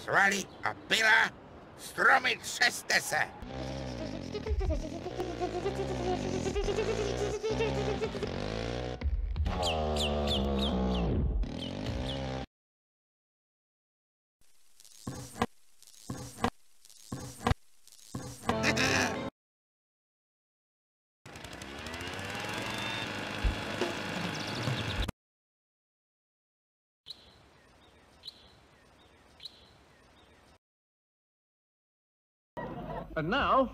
svaly a pila, stromy třeste se. And now...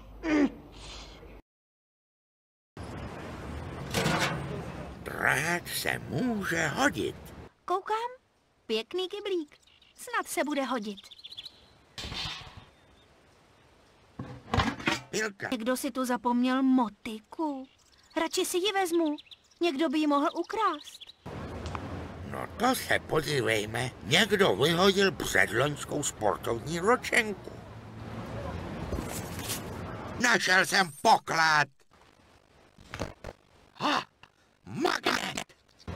Drát se může hodit. Koukám, pěkný kyblík. Snad se bude hodit. Pilka. Někdo si tu zapomněl motiku. Radši si ji vezmu. Někdo by ji mohl ukrást. No to se podívejme. Někdo vyhodil předloňskou sportovní ročenku. Našel jsem poklad. Magnet.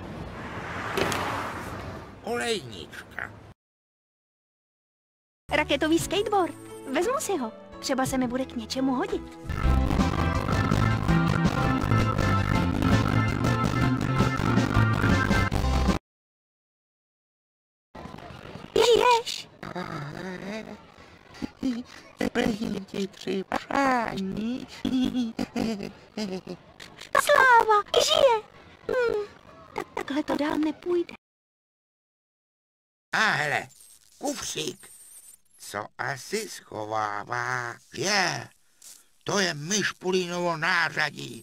Olejnička. Raketový skateboard. Vezmu si ho. Třeba se mi bude k něčemu hodit. Žiješ? Plním ti 3 přání. Sláva, žije. Tak takhle to dál nepůjde. A hele, kufřík. Co asi schovává? To je Myšpulínovo nářadí.